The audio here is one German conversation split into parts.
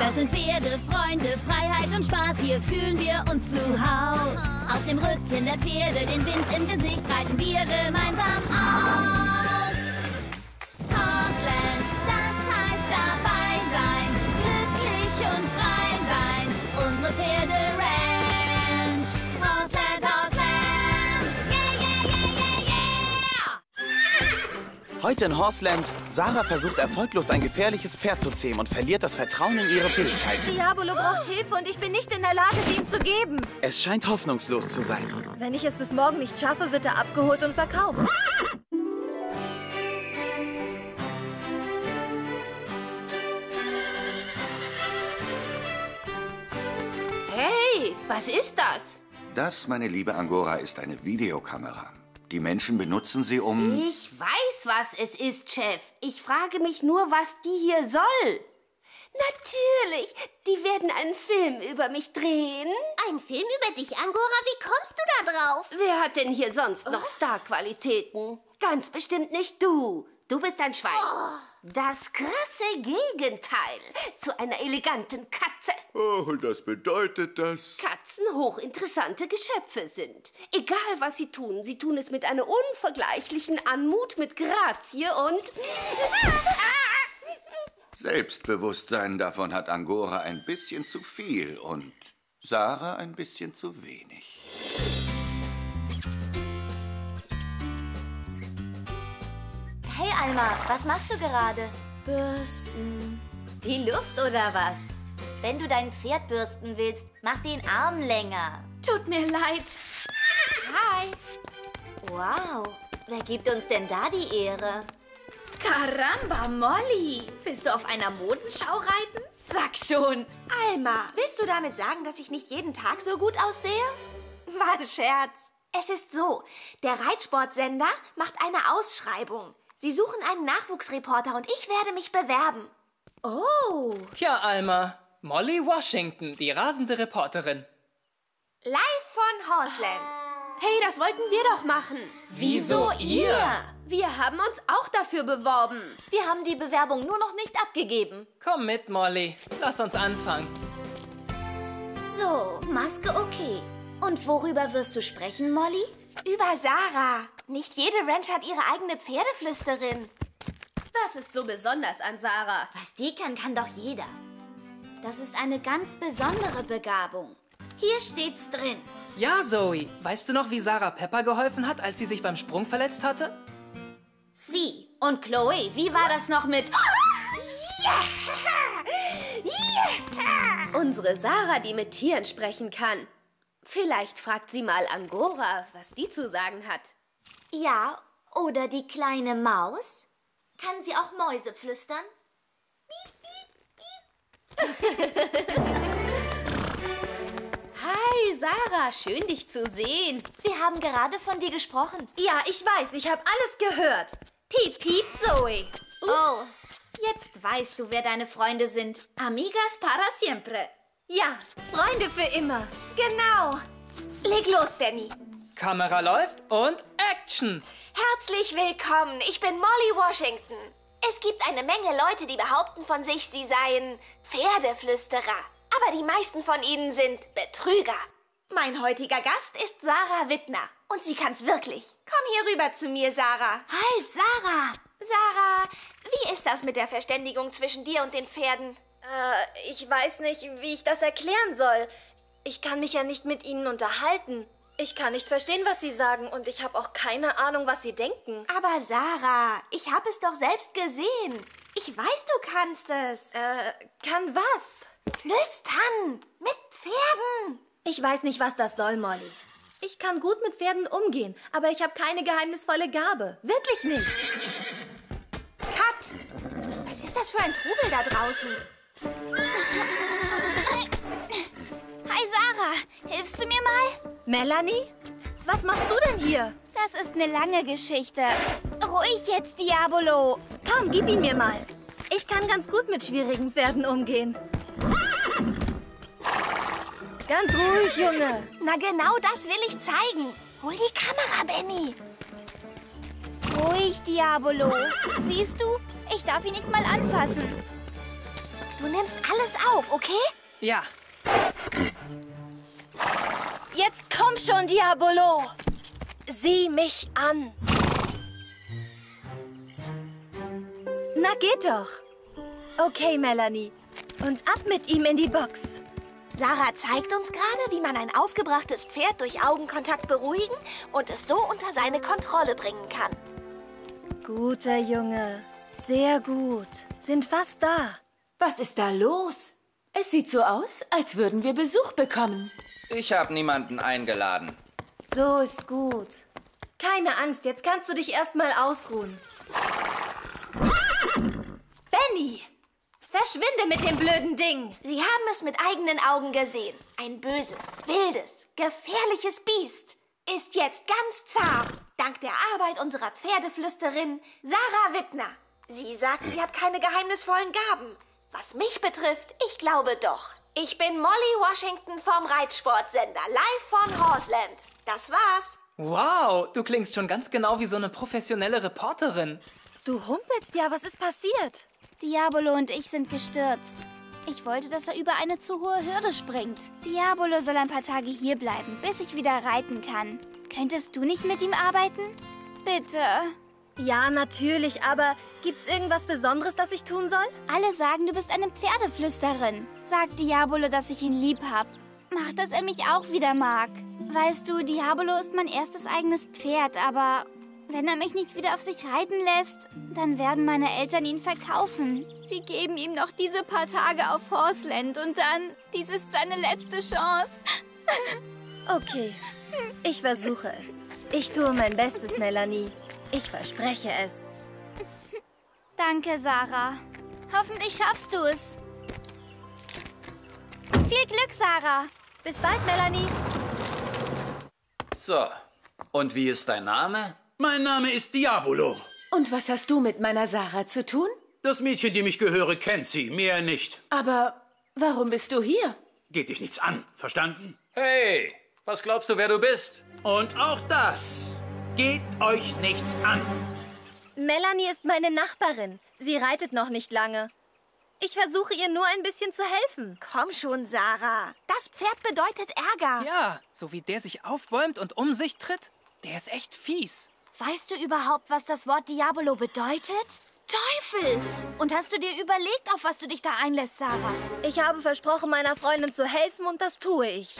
Das sind Pferde, Freunde, Freiheit und Spaß, hier fühlen wir uns zu Haus. Auf dem Rücken der Pferde, den Wind im Gesicht, reiten wir gemeinsam aus. Horseland, das heißt dabei sein, glücklich und frei sein, unsere Pferde-Ranch. Horseland, Horseland, yeah, yeah, yeah, yeah, yeah! Heute in Horseland, Sarah versucht erfolglos ein gefährliches Pferd zu zähmen und verliert das Vertrauen in ihre Fähigkeiten. Diabolo braucht Hilfe und ich bin nicht in der Lage, sie ihm zu geben. Es scheint hoffnungslos zu sein. Wenn ich es bis morgen nicht schaffe, wird er abgeholt und verkauft. Hey, was ist das? Das, meine liebe Angora, ist eine Videokamera. Die Menschen benutzen sie, um... Ich weiß, was es ist, Chef. Ich frage mich nur, was die hier soll. Natürlich, die werden einen Film über mich drehen. Ein Film über dich, Angora? Wie kommst du da drauf? Wer hat denn hier sonst noch Starqualitäten? Ganz bestimmt nicht du. Du bist ein Schwein. Das krasse Gegenteil zu einer eleganten Katze. Oh, und das bedeutet, dass... Katzen hochinteressante Geschöpfe sind. Egal, was sie tun es mit einer unvergleichlichen Anmut, mit Grazie und... Selbstbewusstsein, davon hat Angora ein bisschen zu viel und Sarah ein bisschen zu wenig. Hey Alma, was machst du gerade? Bürsten. Die Luft oder was? Wenn du dein Pferd bürsten willst, mach den Arm länger. Tut mir leid. Hi. Wow, wer gibt uns denn da die Ehre? Caramba, Molly. Willst du auf einer Modenschau reiten? Sag schon. Alma, willst du damit sagen, dass ich nicht jeden Tag so gut aussehe? War ein Scherz. Es ist so, der Reitsportsender macht eine Ausschreibung. Sie suchen einen Nachwuchsreporter und ich werde mich bewerben. Oh. Tja, Alma, Molly Washington, die rasende Reporterin. Live von Horseland. Hey, das wollten wir doch machen. Wieso ihr? Wir haben uns auch dafür beworben. Wir haben die Bewerbung nur noch nicht abgegeben. Komm mit, Molly. Lass uns anfangen. So, Maske okay. Und worüber wirst du sprechen, Molly? Über Sarah. Nicht jede Ranch hat ihre eigene Pferdeflüsterin. Was ist so besonders an Sarah? Was die kann, kann doch jeder. Das ist eine ganz besondere Begabung. Hier steht's drin. Ja, Zoe. Weißt du noch, wie Sarah Pepper geholfen hat, als sie sich beim Sprung verletzt hatte? Sie. Und Chloe, wie war das noch mit... Unsere Sarah, die mit Tieren sprechen kann. Vielleicht fragt sie mal Angora, was die zu sagen hat. Ja, oder die kleine Maus? Kann sie auch Mäuse flüstern? Hi, Sarah, schön dich zu sehen. Wir haben gerade von dir gesprochen. Ja, ich weiß, ich habe alles gehört. Piep, piep, Zoe. Ups. Oh, jetzt weißt du, wer deine Freunde sind. Amigas para siempre. Ja, Freunde für immer. Genau. Leg los, Benny. Kamera läuft und Action! Herzlich willkommen. Ich bin Molly Washington. Es gibt eine Menge Leute, die behaupten von sich, sie seien Pferdeflüsterer. Aber die meisten von ihnen sind Betrüger. Mein heutiger Gast ist Sarah Wittner. Und sie kann's wirklich. Komm hier rüber zu mir, Sarah. Halt, Sarah! Sarah, wie ist das mit der Verständigung zwischen dir und den Pferden? Ich weiß nicht, wie ich das erklären soll. Ich kann mich ja nicht mit ihnen unterhalten. Ich kann nicht verstehen, was sie sagen und ich habe auch keine Ahnung, was sie denken. Aber Sarah, ich habe es doch selbst gesehen. Ich weiß, du kannst es. Kann was? Flüstern mit Pferden. Ich weiß nicht, was das soll, Molly. Ich kann gut mit Pferden umgehen, aber ich habe keine geheimnisvolle Gabe. Wirklich nicht. Cut! Was ist das für ein Trubel da draußen? Hi, Sarah. Hilfst du mir mal? Melanie? Was machst du denn hier? Das ist eine lange Geschichte. Ruhig jetzt, Diabolo. Komm, gib ihn mir mal. Ich kann ganz gut mit schwierigen Pferden umgehen. Ganz ruhig, Junge. Na genau, das will ich zeigen. Hol die Kamera, Benny. Ruhig, Diabolo. Siehst du, ich darf ihn nicht mal anfassen. Du nimmst alles auf, okay? Ja. Jetzt komm schon, Diabolo. Sieh mich an. Na, geht doch. Okay, Melanie. Und ab mit ihm in die Box. Sarah zeigt uns gerade, wie man ein aufgebrachtes Pferd durch Augenkontakt beruhigen und es so unter seine Kontrolle bringen kann. Guter Junge. Sehr gut. Sind fast da. Was ist da los? Es sieht so aus, als würden wir Besuch bekommen. Ich habe niemanden eingeladen. So ist gut. Keine Angst, jetzt kannst du dich erstmal ausruhen. Benny! Verschwinde mit dem blöden Ding! Sie haben es mit eigenen Augen gesehen. Ein böses, wildes, gefährliches Biest ist jetzt ganz zahm, dank der Arbeit unserer Pferdeflüsterin Sarah Wittner. Sie sagt, sie hat keine geheimnisvollen Gaben. Was mich betrifft, ich glaube doch. Ich bin Molly Washington vom Reitsportsender, live von Horseland. Das war's. Wow, du klingst schon ganz genau wie so eine professionelle Reporterin. Du humpelst ja, was ist passiert? Diabolo und ich sind gestürzt. Ich wollte, dass er über eine zu hohe Hürde springt. Diabolo soll ein paar Tage hier bleiben, bis ich wieder reiten kann. Könntest du nicht mit ihm arbeiten? Bitte. Ja, natürlich, aber gibt's irgendwas Besonderes, das ich tun soll? Alle sagen, du bist eine Pferdeflüsterin. Sag Diabolo, dass ich ihn lieb hab. Mach, dass er mich auch wieder mag. Weißt du, Diabolo ist mein erstes eigenes Pferd, aber wenn er mich nicht wieder auf sich reiten lässt, dann werden meine Eltern ihn verkaufen. Sie geben ihm noch diese paar Tage auf Horseland und dann, dies ist seine letzte Chance. Okay, ich versuche es. Ich tue mein Bestes, Melanie. Ich verspreche es. Danke, Sarah. Hoffentlich schaffst du es. Viel Glück, Sarah. Bis bald, Melanie. So, und wie ist dein Name? Mein Name ist Diabolo. Und was hast du mit meiner Sarah zu tun? Das Mädchen, dem ich gehöre, kennt sie, mehr nicht. Aber warum bist du hier? Geht dich nichts an, verstanden? Hey, was glaubst du, wer du bist? Und auch das geht euch nichts an. Melanie ist meine Nachbarin. Sie reitet noch nicht lange. Ich versuche ihr nur ein bisschen zu helfen. Komm schon, Sarah. Das Pferd bedeutet Ärger. Ja, so wie der sich aufbäumt und um sich tritt. Der ist echt fies. Weißt du überhaupt, was das Wort Diabolo bedeutet? Teufel! Und hast du dir überlegt, auf was du dich da einlässt, Sarah? Ich habe versprochen, meiner Freundin zu helfen und das tue ich.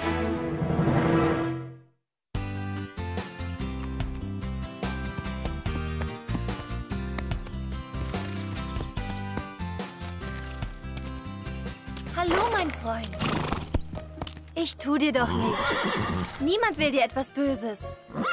Hallo, mein Freund. Ich tu dir doch nichts. Niemand will dir etwas Böses.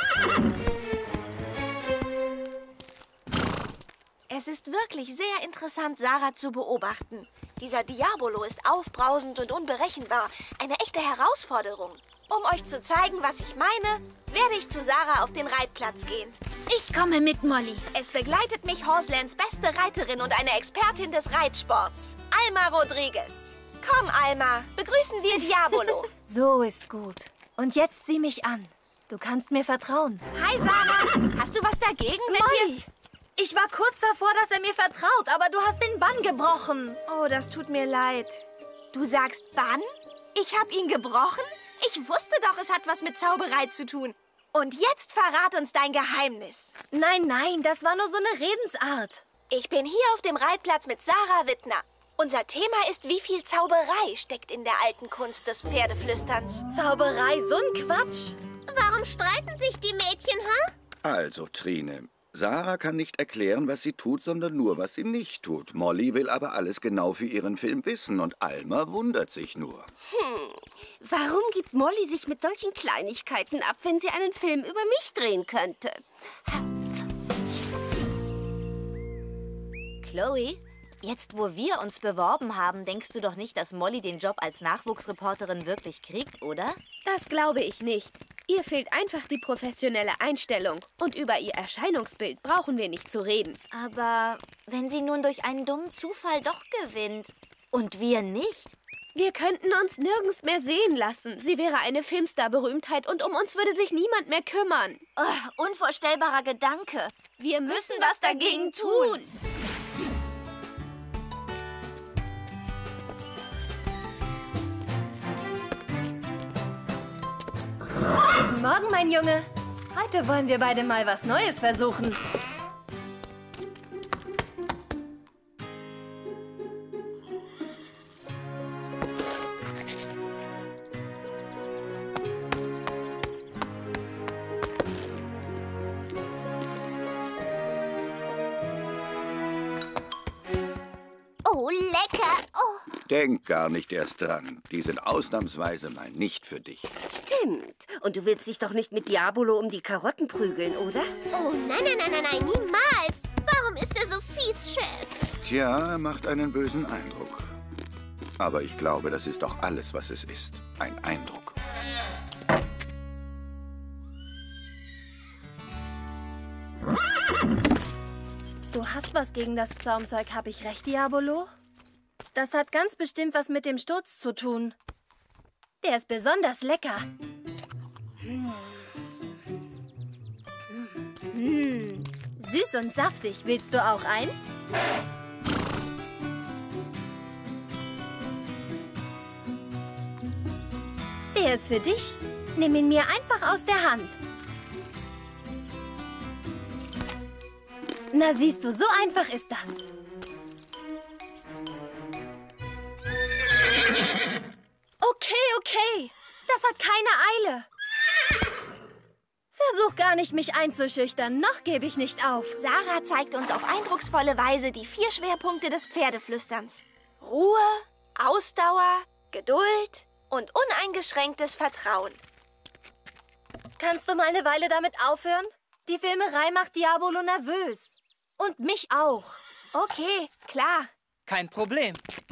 Es ist wirklich sehr interessant, Sarah zu beobachten. Dieser Diabolo ist aufbrausend und unberechenbar. Eine echte Herausforderung. Um euch zu zeigen, was ich meine, werde ich zu Sarah auf den Reitplatz gehen. Ich komme mit, Molly. Es begleitet mich Horselands beste Reiterin und eine Expertin des Reitsports, Alma Rodriguez. Komm, Alma, begrüßen wir Diabolo. So ist gut. Und jetzt sieh mich an. Du kannst mir vertrauen. Hi, Sarah. Hast du was dagegen mit Molly, ich war kurz davor, dass er mir vertraut, aber du hast den Bann gebrochen. Oh, das tut mir leid. Du sagst Bann? Ich hab ihn gebrochen? Ich wusste doch, es hat was mit Zauberei zu tun. Und jetzt verrat uns dein Geheimnis. Nein, nein, das war nur so eine Redensart. Ich bin hier auf dem Reitplatz mit Sarah Wittner. Unser Thema ist, wie viel Zauberei steckt in der alten Kunst des Pferdeflüsterns. Zauberei, so ein Quatsch. Warum streiten sich die Mädchen, ha? Also, Trine, Sarah kann nicht erklären, was sie tut, sondern nur, was sie nicht tut. Molly will aber alles genau für ihren Film wissen und Alma wundert sich nur. Warum gibt Molly sich mit solchen Kleinigkeiten ab, wenn sie einen Film über mich drehen könnte? Chloe, jetzt wo wir uns beworben haben, denkst du doch nicht, dass Molly den Job als Nachwuchsreporterin wirklich kriegt, oder? Das glaube ich nicht. Ihr fehlt einfach die professionelle Einstellung. Und über ihr Erscheinungsbild brauchen wir nicht zu reden. Aber wenn sie nun durch einen dummen Zufall doch gewinnt und wir nicht? Wir könnten uns nirgends mehr sehen lassen. Sie wäre eine Filmstar-Berühmtheit und um uns würde sich niemand mehr kümmern. Oh, unvorstellbarer Gedanke. Wir müssen was dagegen tun. Guten Morgen, mein Junge. Heute wollen wir beide mal was Neues versuchen. Oh, lecker. Oh. Denk gar nicht erst dran. Die sind ausnahmsweise mal nicht für dich. Stimmt. Und du willst dich doch nicht mit Diabolo um die Karotten prügeln, oder? Oh, nein, niemals. Warum ist er so fies, Chef? Tja, er macht einen bösen Eindruck. Aber ich glaube, das ist doch alles, was es ist. Ein Eindruck. Du hast was gegen das Zaumzeug, hab ich recht, Diabolo? Das hat ganz bestimmt was mit dem Sturz zu tun. Der ist besonders lecker. Süß und saftig. Willst du auch einen? Der ist für dich. Nimm ihn mir einfach aus der Hand. Na siehst du, so einfach ist das. Okay. Das hat keine Eile. Versuch gar nicht, mich einzuschüchtern. Noch gebe ich nicht auf. Sarah zeigt uns auf eindrucksvolle Weise die 4 Schwerpunkte des Pferdeflüsterns. Ruhe, Ausdauer, Geduld und uneingeschränktes Vertrauen. Kannst du mal eine Weile damit aufhören? Die Filmerei macht Diabolo nervös. Und mich auch. Okay, klar. Kein Problem.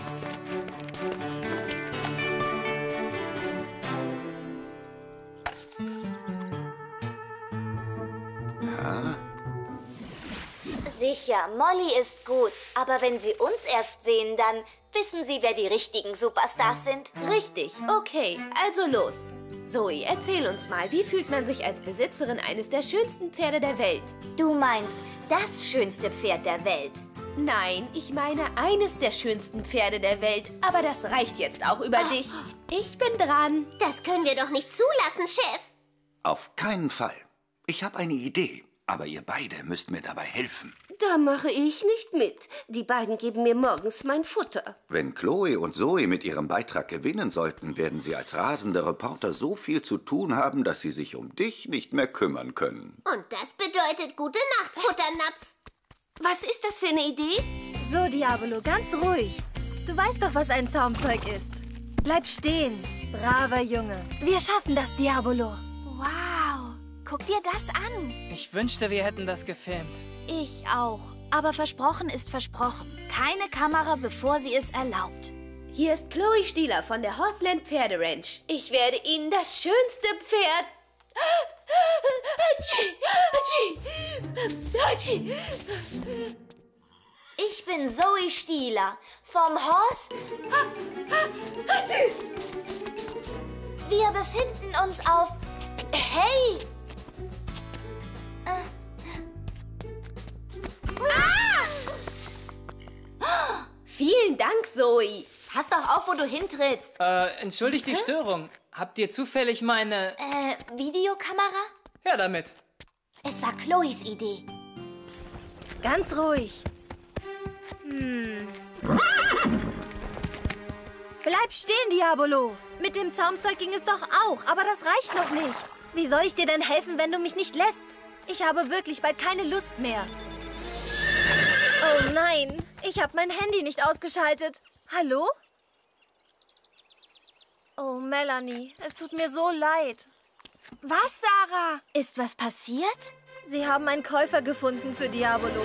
Ja? Sicher, Molly ist gut. Aber wenn Sie uns erst sehen, dann wissen Sie, wer die richtigen Superstars sind. Richtig, okay, also los. Zoe, erzähl uns mal, wie fühlt man sich als Besitzerin eines der schönsten Pferde der Welt? Du meinst das schönste Pferd der Welt? Nein, ich meine eines der schönsten Pferde der Welt. Aber das reicht jetzt auch über dich. Ich bin dran. Das können wir doch nicht zulassen, Chef. Auf keinen Fall. Ich habe eine Idee, aber ihr beide müsst mir dabei helfen. Da mache ich nicht mit. Die beiden geben mir morgens mein Futter. Wenn Chloe und Zoe mit ihrem Beitrag gewinnen sollten, werden sie als rasende Reporter so viel zu tun haben, dass sie sich um dich nicht mehr kümmern können. Und das bedeutet gute Nacht, Futternapf. Was ist das für eine Idee? So, Diabolo, ganz ruhig. Du weißt doch, was ein Zaumzeug ist. Bleib stehen, braver Junge. Wir schaffen das, Diabolo. Wow, guck dir das an. Ich wünschte, wir hätten das gefilmt. Ich auch. Aber versprochen ist versprochen. Keine Kamera, bevor sie es erlaubt. Hier ist Chloe Stieler von der Horseland Pferderanch. Ich werde Ihnen das schönste Pferd... Ich bin Zoe Stieler vom Horse. Wir befinden uns auf... Hey! Vielen Dank, Zoe. Pass doch auf, wo du hintrittst. Entschuldigt die Störung. Habt ihr zufällig meine... Videokamera? Her damit. Es war Chloes Idee. Ganz ruhig. Bleib stehen, Diabolo. Mit dem Zaumzeug ging es doch auch, aber das reicht noch nicht. Wie soll ich dir denn helfen, wenn du mich nicht lässt? Ich habe wirklich bald keine Lust mehr. Oh nein, ich habe mein Handy nicht ausgeschaltet. Hallo? Oh, Melanie, es tut mir so leid. Was, Sarah? Ist was passiert? Sie haben einen Käufer gefunden für Diabolo.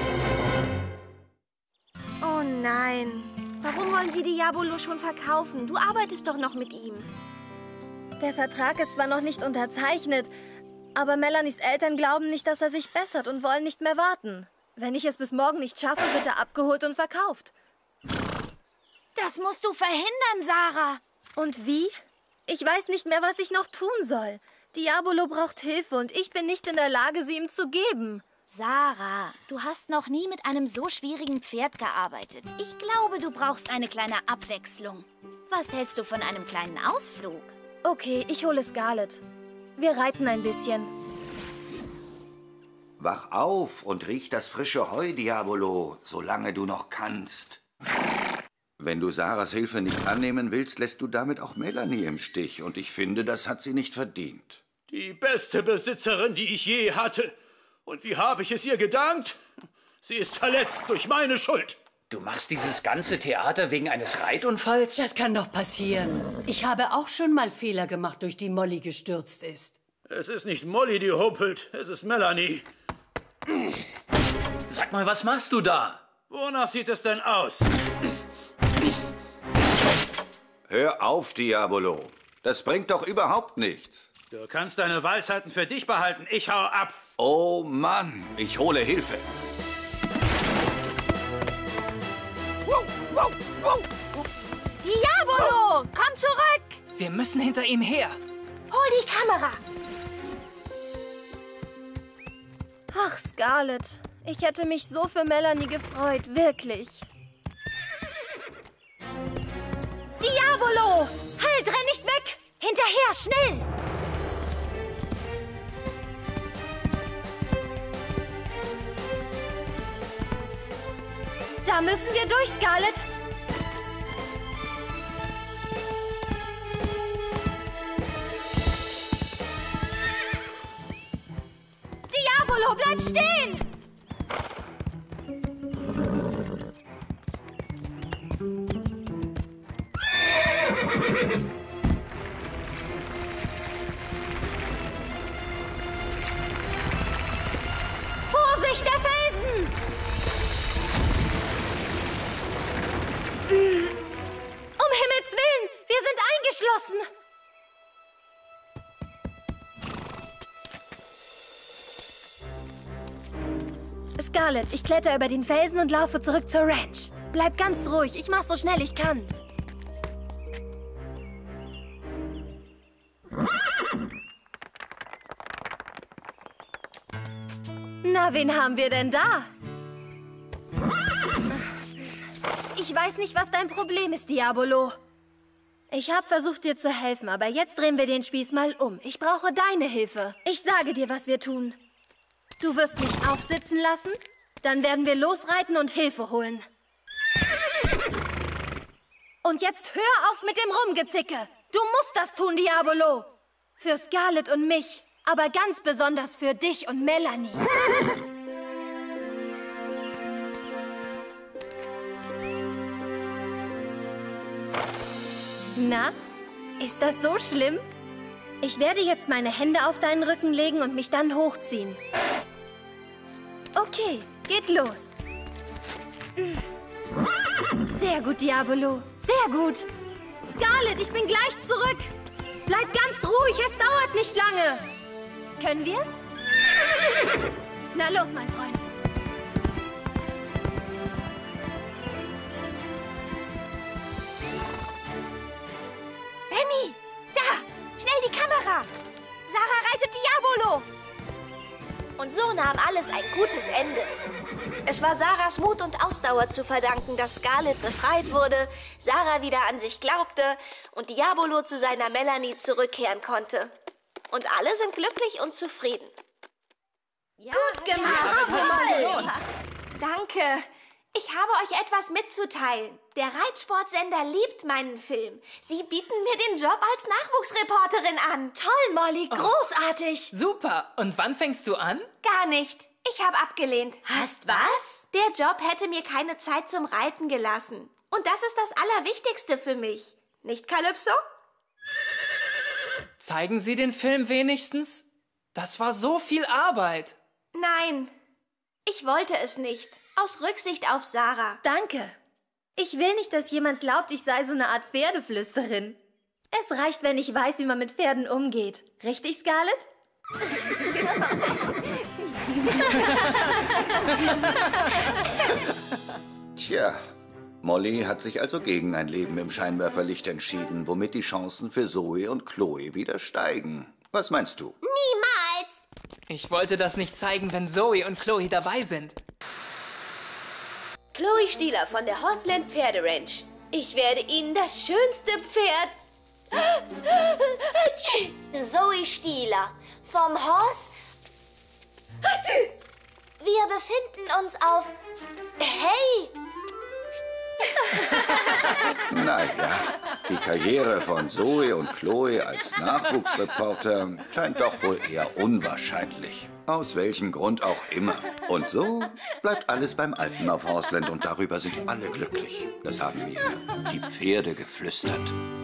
Oh nein. Warum wollen Sie Diabolo schon verkaufen? Du arbeitest doch noch mit ihm. Der Vertrag ist zwar noch nicht unterzeichnet, aber Melanies Eltern glauben nicht, dass er sich bessert und wollen nicht mehr warten. Wenn ich es bis morgen nicht schaffe, wird er abgeholt und verkauft. Das musst du verhindern, Sarah. Und wie? Ich weiß nicht mehr, was ich noch tun soll. Diabolo braucht Hilfe und ich bin nicht in der Lage, sie ihm zu geben. Sarah, du hast noch nie mit einem so schwierigen Pferd gearbeitet. Ich glaube, du brauchst eine kleine Abwechslung. Was hältst du von einem kleinen Ausflug? Okay, ich hole Scarlett. Wir reiten ein bisschen. Wach auf und riech das frische Heu, Diabolo, solange du noch kannst. Wenn du Sarahs Hilfe nicht annehmen willst, lässt du damit auch Melanie im Stich. Und ich finde, das hat sie nicht verdient. Die beste Besitzerin, die ich je hatte. Und wie habe ich es ihr gedankt? Sie ist verletzt durch meine Schuld. Du machst dieses ganze Theater wegen eines Reitunfalls? Das kann doch passieren. Ich habe auch schon mal Fehler gemacht, durch die Molly gestürzt ist. Es ist nicht Molly, die humpelt. Es ist Melanie. Sag mal, was machst du da? Wonach sieht es denn aus? Hör auf, Diabolo. Das bringt doch überhaupt nichts. Du kannst deine Weisheiten für dich behalten. Ich hau ab. Oh Mann, ich hole Hilfe. Diabolo, komm zurück! Wir müssen hinter ihm her. Hol die Kamera. Ach, Scarlett. Ich hätte mich so für Melanie gefreut, wirklich. Diabolo! Halt, renn nicht weg! Hinterher, schnell! Da müssen wir durch, Scarlett. Diabolo, bleib stehen! Vorsicht, der Felsen! Um Himmels Willen, wir sind eingeschlossen! Scarlett, ich kletter über den Felsen und laufe zurück zur Ranch. Bleib ganz ruhig, ich mach so schnell ich kann. Na, wen haben wir denn da? Ich weiß nicht, was dein Problem ist, Diabolo. Ich habe versucht, dir zu helfen, aber jetzt drehen wir den Spieß mal um. Ich brauche deine Hilfe. Ich sage dir, was wir tun. Du wirst mich aufsitzen lassen, dann werden wir losreiten und Hilfe holen. Und jetzt hör auf mit dem Rumgezicke. Du musst das tun, Diabolo. Für Scarlett und mich, aber ganz besonders für dich und Melanie. Na, ist das so schlimm? Ich werde jetzt meine Hände auf deinen Rücken legen und mich dann hochziehen. Okay, geht los. Sehr gut, Diabolo. Sehr gut. Scarlett, ich bin gleich zurück. Bleib ganz ruhig, es dauert nicht lange. Können wir? Na los, mein Freund. Benny, da! Schnell die Kamera! Sarah reitet Diabolo! Und so nahm alles ein gutes Ende. Es war Sarahs Mut und Ausdauer zu verdanken, dass Scarlett befreit wurde, Sarah wieder an sich glaubte und Diabolo zu seiner Melanie zurückkehren konnte. Und alle sind glücklich und zufrieden. Ja, gut gemacht! Toll! Danke! Ich habe euch etwas mitzuteilen. Der Reitsportsender liebt meinen Film. Sie bieten mir den Job als Nachwuchsreporterin an. Toll, Molly, großartig. Super. Und wann fängst du an? Gar nicht. Ich habe abgelehnt. Hast was? Der Job hätte mir keine Zeit zum Reiten gelassen. Und das ist das Allerwichtigste für mich. Nicht, Calypso? Zeigen Sie den Film wenigstens? Das war so viel Arbeit. Nein, ich wollte es nicht. Aus Rücksicht auf Sarah. Danke. Ich will nicht, dass jemand glaubt, ich sei so eine Art Pferdeflüsterin. Es reicht, wenn ich weiß, wie man mit Pferden umgeht. Richtig, Scarlett? Tja, Molly hat sich also gegen ein Leben im Scheinwerferlicht entschieden, womit die Chancen für Zoe und Chloe wieder steigen. Was meinst du? Niemals! Ich wollte das nicht zeigen, wenn Zoe und Chloe dabei sind. Chloe Stieler von der Horseland Pferderanch. Ich werde Ihnen das schönste Pferd Zoe Stieler vom Horse. Wir befinden uns auf... Hey! Naja, die Karriere von Zoe und Chloe als Nachwuchsreporter scheint doch wohl eher unwahrscheinlich. Aus welchem Grund auch immer. Und so bleibt alles beim Alten auf Horseland und darüber sind alle glücklich. Das haben mir die Pferde geflüstert.